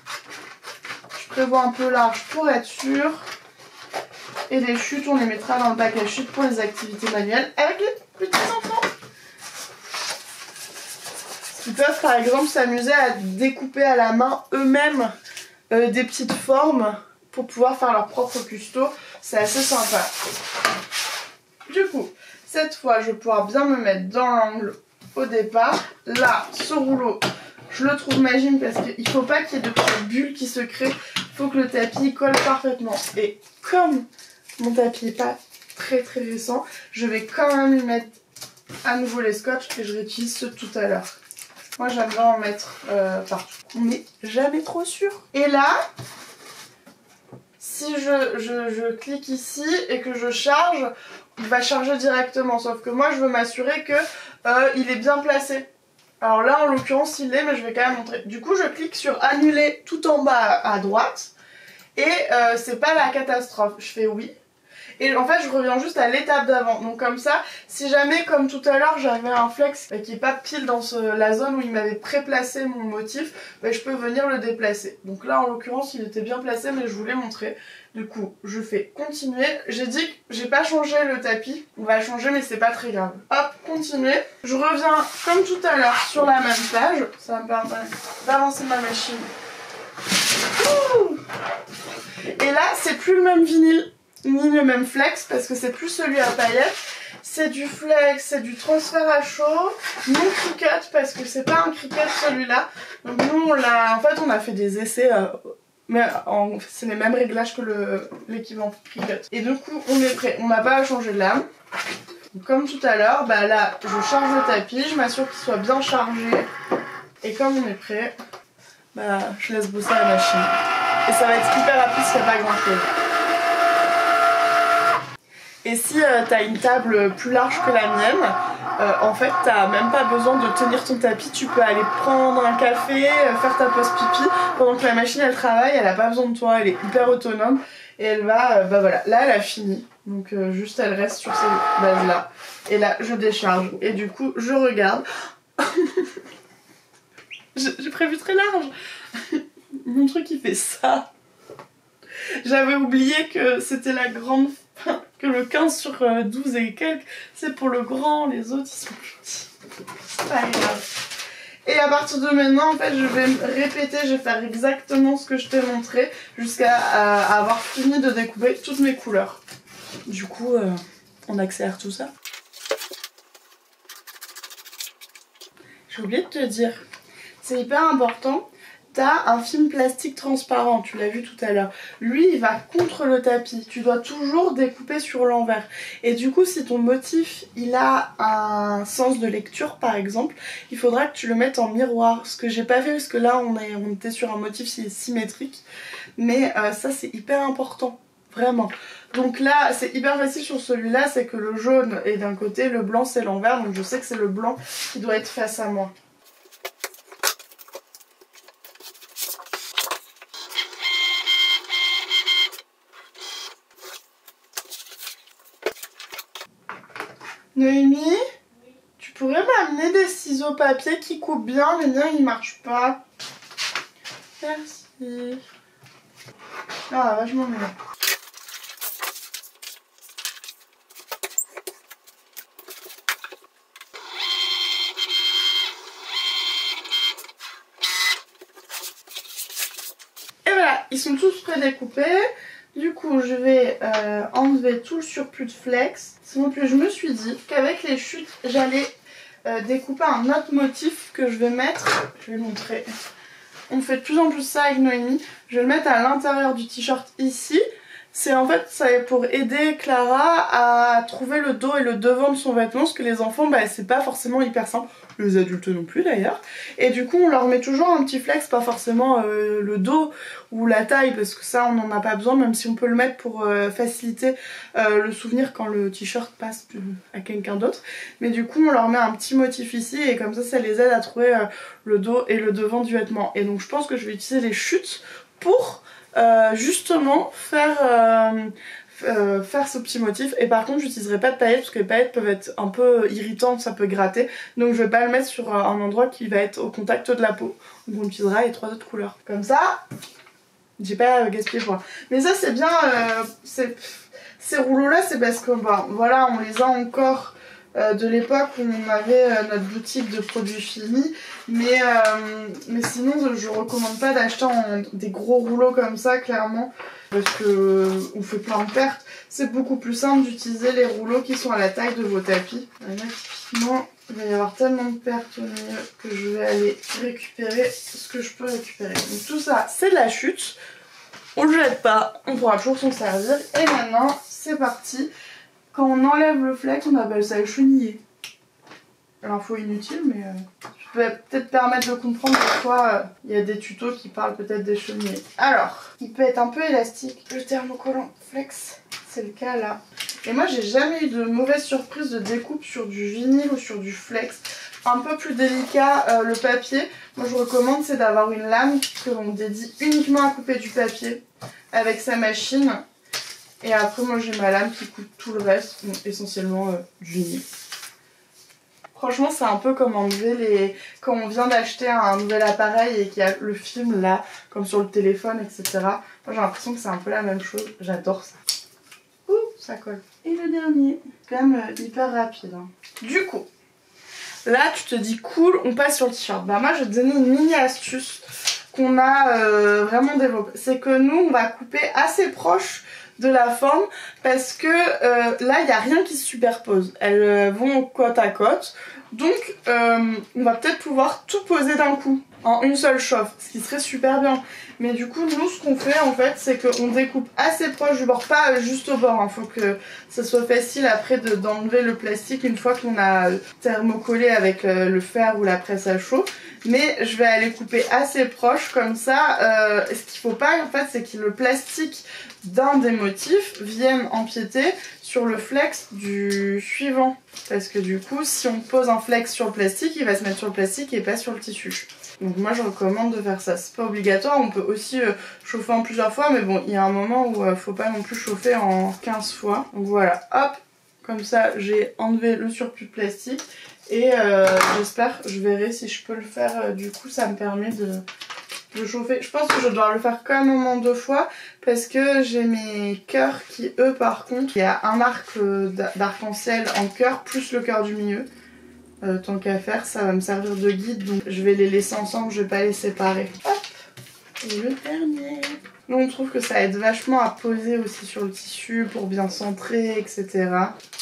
S1: Je prévois un peu large pour être sûr. Et les chutes, on les mettra dans le bac à chutes pour les activités manuelles avec les petits enfants. Ils peuvent par exemple s'amuser à découper à la main eux-mêmes des petites formes pour pouvoir faire leur propre custo, c'est assez sympa. Du coup, cette fois, je vais pouvoir bien me mettre dans l'angle au départ. Là, ce rouleau, je le trouve magique parce qu'il ne faut pas qu'il y ait de petites bulles qui se créent. Il faut que le tapis colle parfaitement. Et comme mon tapis n'est pas très récent, je vais quand même lui mettre à nouveau les scotch et je réutilise ceux de tout à l'heure. Moi, j'aime bien en mettre partout. On n'est jamais trop sûr. Et là... Si je clique ici et que je charge, il va charger directement. Sauf que moi, je veux m'assurer que il est bien placé. Alors là, en l'occurrence, il l'est, mais je vais quand même montrer. Du coup, je clique sur annuler tout en bas à droite. Et c'est pas la catastrophe. Je fais oui. Et en fait, je reviens juste à l'étape d'avant. Donc comme ça, si jamais, comme tout à l'heure, j'avais un flex qui est pas pile dans la zone où il m'avait préplacé mon motif, je peux venir le déplacer. Donc là, en l'occurrence, il était bien placé, mais je vous l'ai montré. Du coup, je fais continuer. J'ai dit que j'ai pas changé le tapis. On va changer, mais c'est pas très grave. Hop, continuer. Je reviens, comme tout à l'heure, sur la même page. Ça va me permettre d'avancer ma machine. Ouh. Et là, c'est plus le même vinyle ni le même flex parce que c'est plus celui à paillettes, c'est du flex, c'est du transfert à chaud, non Cricut parce que c'est pas un Cricut celui-là. Donc nous on a fait des essais Mais c'est les mêmes réglages que l'équipement Cricut. Et du coup, on est prêt. On n'a pas à changer de lame. Donc, comme tout à l'heure, bah là, je charge le tapis, je m'assure qu'il soit bien chargé. Et comme on est prêt, bah je laisse bosser la machine. Et ça va être hyper rapide s'il n'y a pas grand chose. Et si t'as une table plus large que la mienne, en fait t'as même pas besoin de tenir ton tapis, tu peux aller prendre un café, faire ta pause pipi, pendant que la machine elle travaille, elle a pas besoin de toi, elle est hyper autonome et elle va, bah voilà, là elle a fini, donc juste elle reste sur ces bases là, et là je décharge, et du coup je regarde, j'ai prévu très large, mon truc il fait ça, j'avais oublié que c'était la grande... que le 15 sur 12 et quelques, c'est pour le grand, les autres ils sont petits. C'est pas grave. Et à partir de maintenant, en fait, je vais me répéter, je vais faire exactement ce que je t'ai montré jusqu'à avoir fini de découper toutes mes couleurs. Du coup, on accélère tout ça. J'ai oublié de te dire, c'est hyper important. T'as un film plastique transparent, tu l'as vu tout à l'heure. Lui, il va contre le tapis. Tu dois toujours découper sur l'envers. Et du coup, si ton motif, il a un sens de lecture, par exemple, il faudra que tu le mettes en miroir. Ce que j'ai pas fait, parce que là, on était sur un motif symétrique. Mais ça, c'est hyper important. Vraiment. Donc là, c'est hyper facile sur celui-là, c'est que le jaune est d'un côté, le blanc, c'est l'envers. Donc je sais que c'est le blanc qui doit être face à moi. Noémie, tu pourrais m'amener des ciseaux papier qui coupent bien, les miens ils marchent pas. Merci. Ah, vachement bien. Et voilà, ils sont tous prédécoupés. Du coup, je vais enlever tout le surplus de flex. Sinon, plus je me suis dit qu'avec les chutes, j'allais découper un autre motif que je vais mettre. Je vais montrer. On fait de plus en plus ça avec Noémie. Je vais le mettre à l'intérieur du t-shirt ici. C'est en fait ça pour aider Clara à trouver le dos et le devant de son vêtement, parce que les enfants, bah, c'est pas forcément hyper simple, les adultes non plus d'ailleurs. Et du coup on leur met toujours un petit flex, pas forcément le dos ou la taille, parce que ça on n'en a pas besoin, même si on peut le mettre pour faciliter le souvenir quand le t-shirt passe à quelqu'un d'autre. Mais du coup on leur met un petit motif ici, et comme ça les aide à trouver le dos et le devant du vêtement. Et donc je pense que je vais utiliser les chutes pour... justement faire ce petit motif. Et par contre j'utiliserai pas de paillettes parce que les paillettes peuvent être un peu irritantes, ça peut gratter, donc je vais pas le mettre sur un endroit qui va être au contact de la peau. Donc on utilisera les 3 autres couleurs comme ça, j'ai pas gaspillé pour... Mais ça c'est bien, ces rouleaux là c'est parce que bah, voilà, on les a encore de l'époque où on avait notre boutique de produits finis, mais sinon je recommande pas d'acheter des gros rouleaux comme ça, clairement, parce que on fait plein de pertes. C'est beaucoup plus simple d'utiliser les rouleaux qui sont à la taille de vos tapis. Là, typiquement, il va y avoir tellement de pertes au milieu que je vais aller récupérer ce que je peux récupérer. Donc tout ça c'est de la chute, on le jette pas, on pourra toujours s'en servir. Et maintenant c'est parti. Quand on enlève le flex, on appelle ça le chenillé. L'info inutile, mais je peux peut-être permettre de comprendre pourquoi il y a des tutos qui parlent peut-être des chenillés. Alors, il peut être un peu élastique, le thermocollant flex, c'est le cas là. Et moi j'ai jamais eu de mauvaise surprise de découpe sur du vinyle ou sur du flex. Un peu plus délicat le papier, moi je recommande c'est d'avoir une lame que l'on dédie uniquement à couper du papier avec sa machine. Et après moi j'ai ma lame qui coupe tout le reste, donc essentiellement du vinyle. Franchement c'est un peu comme enlever quand on vient d'acheter un nouvel appareil et qu'il y a le film là, comme sur le téléphone, etc. Moi j'ai l'impression que c'est un peu la même chose, j'adore ça. Ouh, ça colle. Et le dernier, quand même hyper rapide. Hein. Du coup, là tu te dis cool, on passe sur le t-shirt. Bah moi je vais te donner une mini astuce qu'on a vraiment développée. C'est que nous on va couper assez proche de la forme, parce que là il n'y a rien qui se superpose, elles vont côte à côte, donc on va peut-être pouvoir tout poser d'un coup. en une seule chauffe, ce qui serait super bien. Mais du coup, nous, ce qu'on fait en fait, c'est qu'on découpe assez proche du bord, pas juste au bord. Faut que ça soit facile après d'enlever le plastique une fois qu'on a thermocollé avec le fer ou la presse à chaud. Mais je vais aller couper assez proche comme ça. Ce qu'il faut pas en fait, c'est que le plastique d'un des motifs vienne empiéter sur le flex du suivant. Parce que du coup, si on pose un flex sur le plastique, il va se mettre sur le plastique et pas sur le tissu. Donc moi je recommande de faire ça, c'est pas obligatoire, on peut aussi chauffer en plusieurs fois, mais bon il y a un moment où faut pas non plus chauffer en 15 fois. Donc voilà, hop, comme ça j'ai enlevé le surplus de plastique et j'espère, je verrai si je peux le faire, du coup ça me permet de chauffer. Je pense que je dois le faire quand même au moins 2 fois parce que j'ai mes cœurs qui eux par contre, il y a un arc d'arc-en-ciel en cœur plus le cœur du milieu. Tant qu'à faire, ça va me servir de guide, donc je vais les laisser ensemble, je vais pas les séparer. Hop, et le dernier. Nous on trouve que ça aide vachement à poser aussi sur le tissu pour bien centrer, etc.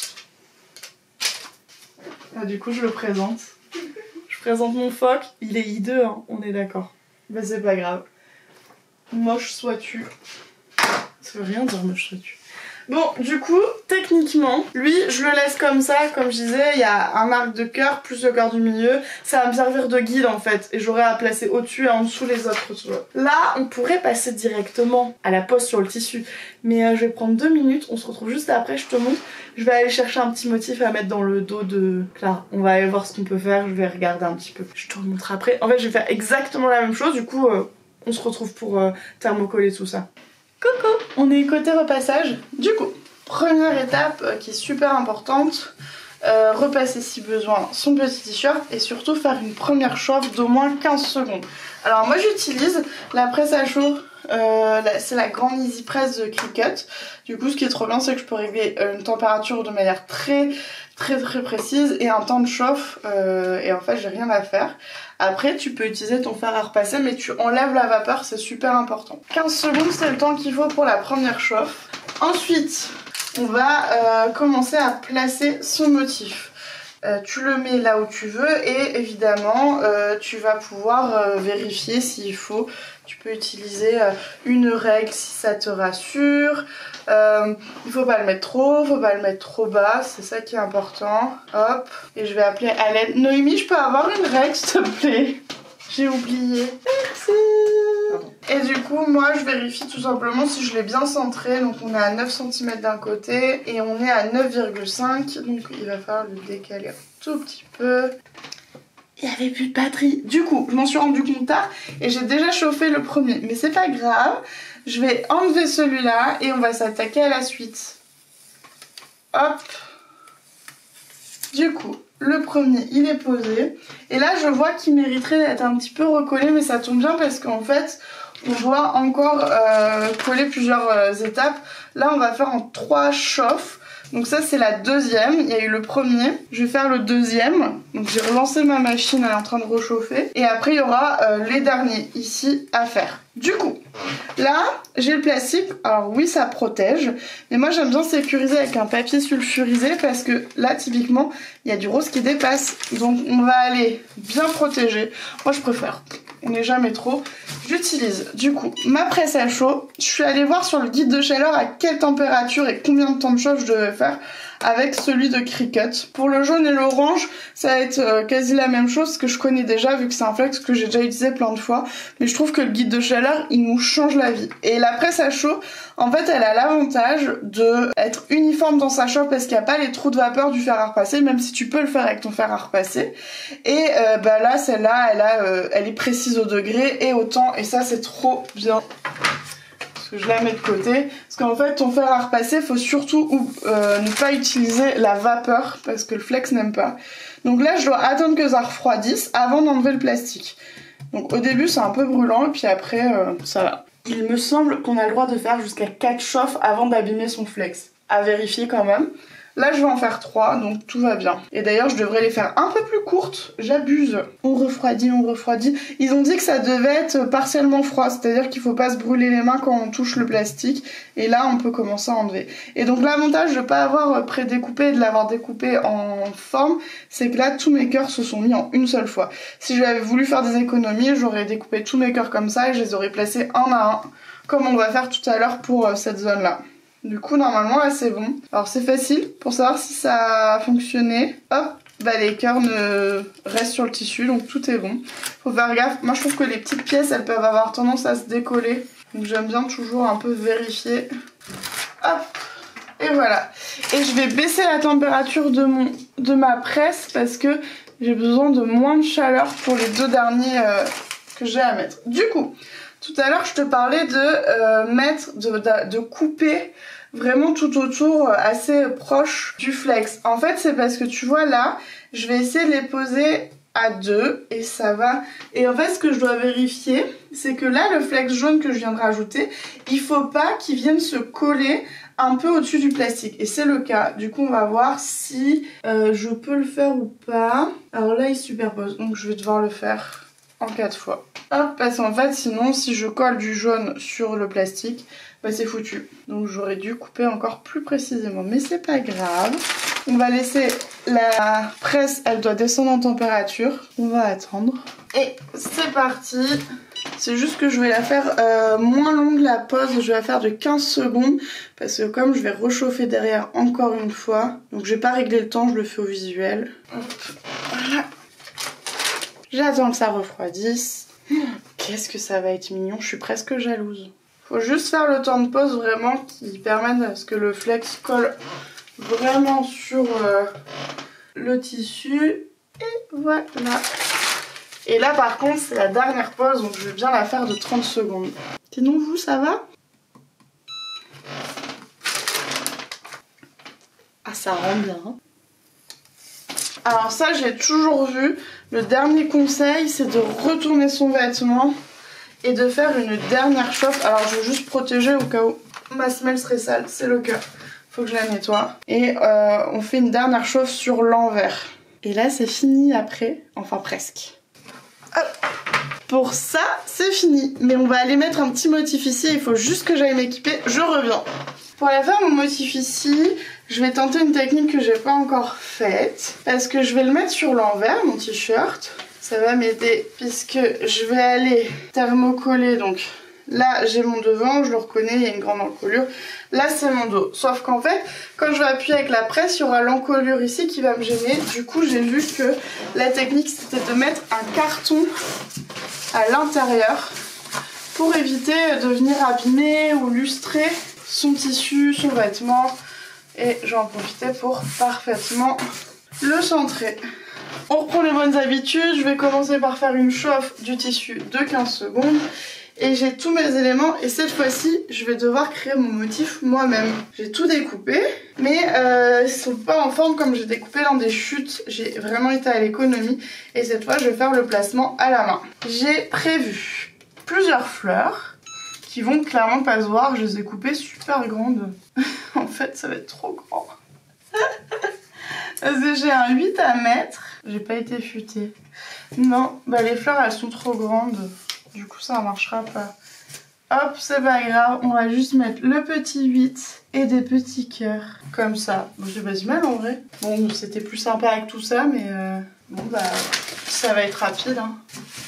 S1: Du coup je le présente. Je présente mon phoque, il est hideux, hein, on est d'accord. Mais c'est pas grave. Moche sois-tu. Ça veut rien dire moche sois-tu. Bon, du coup, techniquement, lui, je le laisse comme ça, comme je disais, il y a un arc de cœur plus le cœur du milieu. Ça va me servir de guide en fait, et j'aurai à placer au-dessus et en dessous les autres, tu vois. Là, on pourrait passer directement à la pose sur le tissu, mais je vais prendre 2 minutes, on se retrouve juste après, je te montre. Je vais aller chercher un petit motif à mettre dans le dos de Clara. On va aller voir ce qu'on peut faire, je vais regarder un petit peu. Je te remontre après. En fait, je vais faire exactement la même chose, du coup, on se retrouve pour thermocoller tout ça. Coucou, on est côté repassage. Du coup, première étape qui est super importante, repasser si besoin son petit t-shirt et surtout faire une première chauffe d'au moins 15 secondes. Alors moi j'utilise la presse à chaud, c'est la grande Easy Press de Cricut. Du coup ce qui est trop bien c'est que je peux régler une température de manière très précise et un temps de chauffe et en fait j'ai rien à faire. Après tu peux utiliser ton fer à repasser mais tu enlèves la vapeur, c'est super important. 15 secondes c'est le temps qu'il faut pour la première chauffe. Ensuite on va commencer à placer son motif. Tu le mets là où tu veux et évidemment tu vas pouvoir vérifier s'il faut. Tu peux utiliser une règle si ça te rassure. Il faut pas le mettre trop, faut pas le mettre trop bas, c'est ça qui est important. Hop, et je vais appeler à l'aide. Noémie, je peux avoir une règle s'il te plaît? J'ai oublié. Merci. Pardon. Et du coup, moi je vérifie tout simplement si je l'ai bien centré. Donc on est à 9 cm d'un côté et on est à 9,5. Donc il va falloir le décaler un tout petit peu. Il n'y avait plus de batterie. Du coup, je m'en suis rendu compte tard et j'ai déjà chauffé le premier. Mais c'est pas grave. Je vais enlever celui-là et on va s'attaquer à la suite. Hop. Du coup, le premier, il est posé. Et là, je vois qu'il mériterait d'être un petit peu recollé, mais ça tombe bien parce qu'en fait, on doit encore coller plusieurs étapes. Là, on va faire en 3 chauffes. Donc ça, c'est la deuxième. Il y a eu le premier. Je vais faire le deuxième. Donc j'ai relancé ma machine, elle est en train de réchauffer. Et après, il y aura les derniers ici à faire. Du coup, là, j'ai le plastique. Alors oui, ça protège. Mais moi, j'aime bien sécuriser avec un papier sulfurisé parce que là, typiquement, il y a du rose qui dépasse. Donc on va aller bien protéger. Moi, je préfère. On n'est jamais trop. J'utilise du coup ma presse à chaud. Je suis allée voir sur le guide de chaleur à quelle température et combien de temps de chauffe je devais faire avec celui de Cricut. Pour le jaune et l'orange, ça va être quasi la même chose que je connais déjà vu que c'est un flex que j'ai déjà utilisé plein de fois. Mais je trouve que le guide de chaleur, il nous change la vie. Et la presse à chaud, en fait, elle a l'avantage d'être uniforme dans sa chauffe parce qu'il n'y a pas les trous de vapeur du fer à repasser, même si tu peux le faire avec ton fer à repasser. Et bah là, celle-là, elle est précise au degré et au temps. Et ça, c'est trop bien. Que je la mets de côté parce qu'en fait ton fer à repasser faut surtout ne pas utiliser la vapeur parce que le flex n'aime pas. Donc là je dois attendre que ça refroidisse avant d'enlever le plastique. Donc au début c'est un peu brûlant et puis après ça va. Il me semble qu'on a le droit de faire jusqu'à 4 chauffes avant d'abîmer son flex. À vérifier quand même. Là je vais en faire 3, donc tout va bien. Et d'ailleurs je devrais les faire un peu plus courtes, j'abuse. On refroidit, on refroidit. Ils ont dit que ça devait être partiellement froid, c'est-à-dire qu'il faut pas se brûler les mains quand on touche le plastique. Et là on peut commencer à enlever. Et donc l'avantage de pas avoir prédécoupé et de l'avoir découpé en forme, c'est que là tous mes cœurs se sont mis en une seule fois. Si j'avais voulu faire des économies, j'aurais découpé tous mes cœurs comme ça et je les aurais placés un à un, comme on va faire tout à l'heure pour cette zone là. Du coup normalement là c'est bon. Alors c'est facile pour savoir si ça a fonctionné. Hop, bah les cœurs ne restent sur le tissu, donc tout est bon. Faut faire gaffe, moi je trouve que les petites pièces elles peuvent avoir tendance à se décoller. Donc j'aime bien toujours un peu vérifier. Hop, et voilà. Et je vais baisser la température de ma presse parce que j'ai besoin de moins de chaleur pour les 2 derniers que j'ai à mettre. Du coup, tout à l'heure je te parlais de couper vraiment tout autour assez proche du flex. En fait c'est parce que tu vois là, je vais essayer de les poser à 2 et ça va. Et en fait ce que je dois vérifier, c'est que là le flex jaune que je viens de rajouter, il faut pas qu'il vienne se coller un peu au-dessus du plastique. Et c'est le cas. Du coup on va voir si je peux le faire ou pas. Alors là il superpose, donc je vais devoir le faire en 4 fois. Hop, parce qu'en fait sinon si je colle du jaune sur le plastique, bah c'est foutu. Donc j'aurais dû couper encore plus précisément, mais c'est pas grave. On va laisser la presse, elle doit descendre en température. On va attendre. Et c'est parti. C'est juste que je vais la faire moins longue la pause, je vais la faire de 15 secondes parce que comme je vais réchauffer derrière encore une fois, donc je vais pas régler le temps, je le fais au visuel. Hop, voilà. J'attends que ça refroidisse. Qu'est-ce que ça va être mignon, je suis presque jalouse. Faut juste faire le temps de pause vraiment qui permette à ce que le flex colle vraiment sur le tissu. Et voilà. Et là par contre c'est la dernière pause, donc je vais bien la faire de 30 secondes. Sinon vous, ça va? Ah ça rend bien. Alors ça j'ai toujours vu, le dernier conseil c'est de retourner son vêtement et de faire une dernière chauffe. Alors je vais juste protéger au cas où ma semelle serait sale, c'est le cas. Faut que je la nettoie. Et on fait une dernière chauffe sur l'envers. Et là c'est fini après, enfin presque. Hop. Pour ça c'est fini, mais on va aller mettre un petit motif ici, il faut juste que j'aille m'équiper, je reviens. Pour aller faire mon motif ici, je vais tenter une technique que j'ai pas encore faite, parce que je vais le mettre sur l'envers, mon t-shirt. Ça va m'aider puisque je vais aller thermocoller, donc là j'ai mon devant, je le reconnais, il y a une grande encolure. Là c'est mon dos, sauf qu'en fait quand je vais appuyer avec la presse, il y aura l'encolure ici qui va me gêner. Du coup j'ai vu que la technique c'était de mettre un carton à l'intérieur pour éviter de venir abîmer ou lustrer son tissu, son vêtement. Et j'en profitais pour parfaitement le centrer. On reprend les bonnes habitudes, je vais commencer par faire une chauffe du tissu de 15 secondes. Et j'ai tous mes éléments et cette fois-ci, je vais devoir créer mon motif moi-même. J'ai tout découpé, mais ils sont pas en forme comme j'ai découpé dans des chutes. J'ai vraiment été à l'économie et cette fois, je vais faire le placement à la main. J'ai prévu plusieurs fleurs qui vont clairement pas se voir. Je les ai coupées super grandes. En fait, ça va être trop grand. Parce que j'ai un 8 à mettre. J'ai pas été futée. Non, bah les fleurs, elles sont trop grandes. Du coup ça marchera pas. Hop, c'est pas grave, on va juste mettre le petit 8 et des petits cœurs. Comme ça. Bon, c'est pas si mal en vrai. Bon, c'était plus sympa avec tout ça, mais bon bah ça va être rapide. Hein.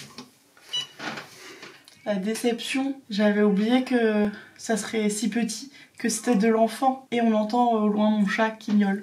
S1: La déception, j'avais oublié que ça serait si petit, que c'était de l'enfant. Et on entend au loin mon chat qui miaule.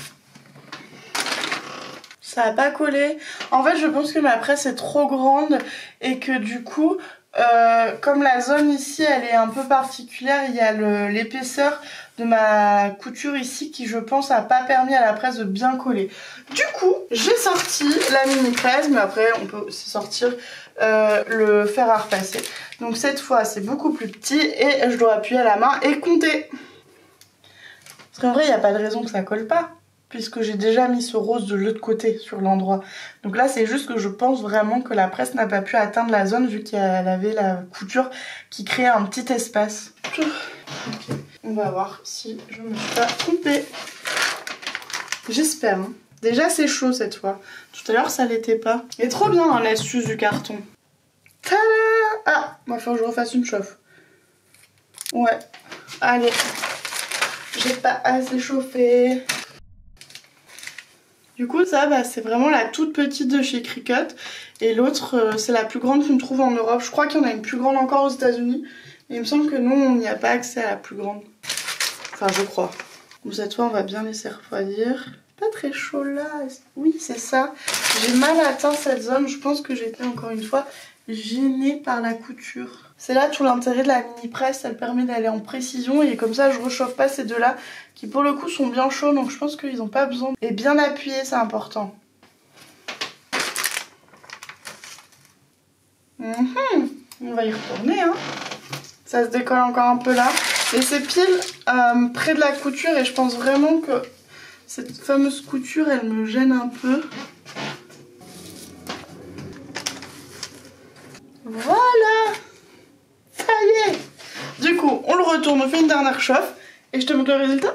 S1: Ça a pas collé. En fait, je pense que ma presse est trop grande et que du coup, comme la zone ici, elle est un peu particulière, il y a l'épaisseur de ma couture ici qui, je pense, a pas permis à la presse de bien coller. Du coup, j'ai sorti la mini presse, mais après, on peut aussi sortir le fer à repasser. Donc cette fois, c'est beaucoup plus petit et je dois appuyer à la main et compter. Parce qu'en vrai, il n'y a pas de raison que ça colle pas, puisque j'ai déjà mis ce rose de l'autre côté sur l'endroit. Donc là c'est juste que je pense vraiment que la presse n'a pas pu atteindre la zone vu qu'elle avait la couture qui créait un petit espace. Okay. On va voir si je me suis pas trompée. J'espère. Hein. Déjà c'est chaud cette fois. Tout à l'heure ça l'était pas. Et trop bien hein, l'astuce du carton. Tada! Ah, il va falloir que je refasse une chauffe. Ouais. Allez. J'ai pas assez chauffé. Du coup ça bah, c'est vraiment la toute petite de chez Cricut. Et l'autre c'est la plus grande qu'on trouve en Europe. Je crois qu'il y en a une plus grande encore aux États-Unis. Et il me semble que nous on n'y a pas accès à la plus grande. Enfin je crois. Donc cette fois on va bien laisser refroidir. Pas très chaud là. Oui c'est ça. J'ai mal atteint cette zone. Je pense que j'étais encore une fois gênée par la couture. C'est là tout l'intérêt de la mini presse. Elle permet d'aller en précision et comme ça je rechauffe pas ces deux là qui pour le coup sont bien chauds. Donc je pense qu'ils n'ont pas besoin. Et bien appuyé c'est important. On va y retourner hein. Ça se décolle encore un peu là. Et c'est pile près de la couture et je pense vraiment que cette fameuse couture elle me gêne un peu. Voilà. Ça y est. Du coup on le retourne, on fait une dernière chauffe et je te montre le résultat.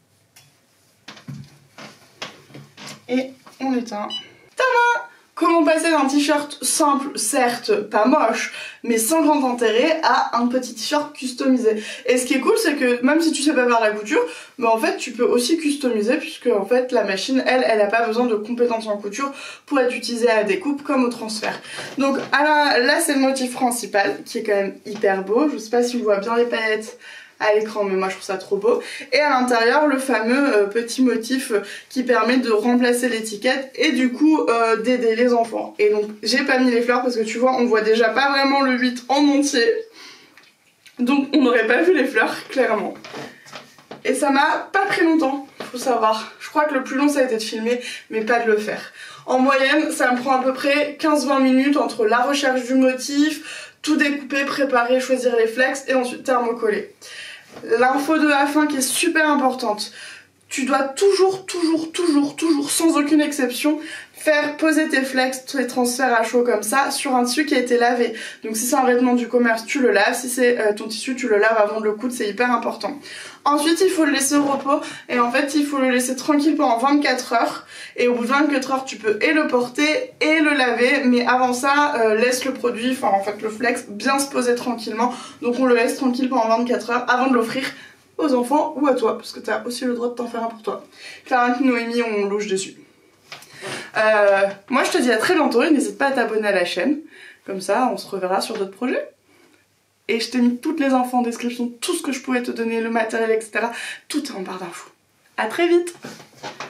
S1: Et on éteint. Tada! Comment passer d'un t-shirt simple, certes pas moche, mais sans grand intérêt, à un petit t-shirt customisé. Et ce qui est cool, c'est que même si tu sais pas faire la couture, mais en fait tu peux aussi customiser puisque en fait la machine, elle a pas besoin de compétences en couture pour être utilisée à la découpe comme au transfert. Donc là c'est le motif principal qui est quand même hyper beau. Je sais pas si on voit bien les paillettes à l'écran mais moi je trouve ça trop beau et à l'intérieur le fameux petit motif qui permet de remplacer l'étiquette et du coup d'aider les enfants. Et donc j'ai pas mis les fleurs parce que tu vois on voit déjà pas vraiment le 8 en entier donc on n'aurait pas vu les fleurs clairement. Et ça m'a pas pris longtemps, faut savoir. Je crois que le plus long ça a été de filmer mais pas de le faire. En moyenne ça me prend à peu près 15-20 minutes entre la recherche du motif, tout découper, préparer, choisir les flex et ensuite thermocoller. L'info de la fin qui est super importante. Tu dois toujours, sans aucune exception, faire poser tes flex, tes transferts à chaud comme ça sur un tissu qui a été lavé. Donc si c'est un vêtement du commerce, tu le laves. Si c'est ton tissu, tu le laves avant de le coudre, c'est hyper important. Ensuite, il faut le laisser au repos et en fait, il faut le laisser tranquille pendant 24 heures. Et au bout de 24 heures, tu peux et le porter et le laver. Mais avant ça, laisse le produit, enfin en fait le flex, bien se poser tranquillement. Donc on le laisse tranquille pendant 24 heures avant de l'offrir aux enfants ou à toi, parce que tu as aussi le droit de t'en faire un pour toi. Clara et Noémie, on loge dessus. Moi je te dis à très bientôt et n'hésite pas à t'abonner à la chaîne, comme ça on se reverra sur d'autres projets. Et je t'ai mis toutes les infos en description, tout ce que je pouvais te donner, le matériel etc. Tout est en barre d'infos. À très vite.